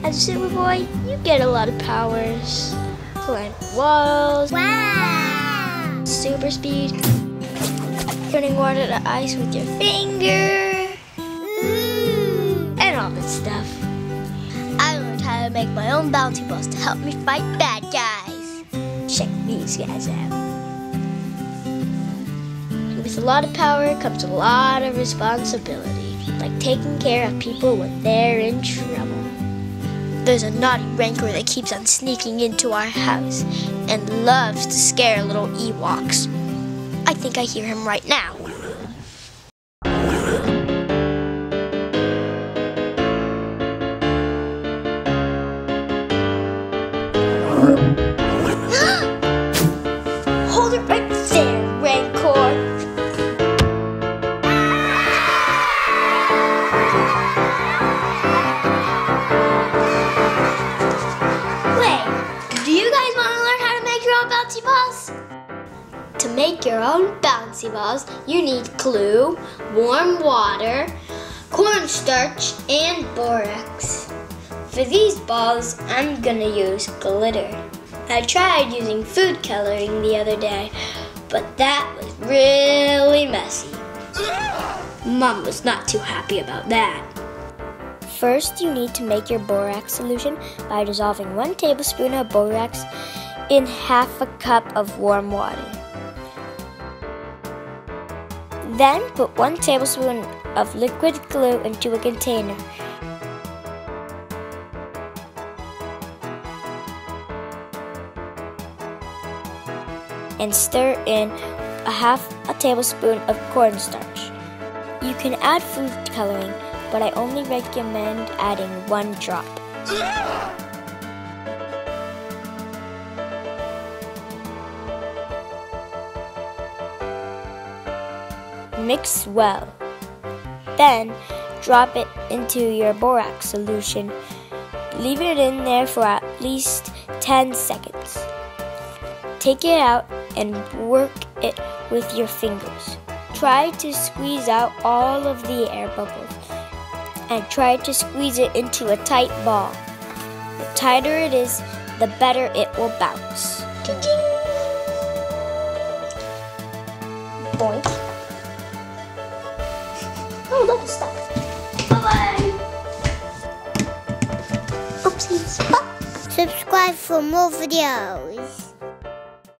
As a Superboy, you get a lot of powers. Climb walls. Wow! Super speed. Turning water to ice with your finger. And all that stuff. I learned how to make my own bouncy balls to help me fight bad guys. Check these guys out. With a lot of power comes a lot of responsibility, like taking care of people when they're in trouble. There's a naughty Rancor that keeps on sneaking into our house and loves to scare little Ewoks. I think I hear him right now. Hold it right there, Rancor. Wait, do you guys want to learn how to make your own bouncy balls? To make your own bouncy balls, you need glue, warm water, cornstarch, and borax. For these balls, I'm gonna use glitter. I tried using food coloring the other day, but that was really messy. Mom was not too happy about that. First, you need to make your borax solution by dissolving 1 tablespoon of borax in half a cup of warm water. Then, put 1 tablespoon of liquid glue into a container. And stir in half a tablespoon of cornstarch. You can add food coloring, but I only recommend adding 1 drop. Mix well. Then, drop it into your borax solution. Leave it in there for at least 10 seconds. Take it out and work it with your fingers. Try to squeeze out all of the air bubbles and try to squeeze it into a tight ball. The tighter it is, the better it will bounce. Boink. Oh, look, it's stuck. Bye-bye. Oopsies. Subscribe for more videos.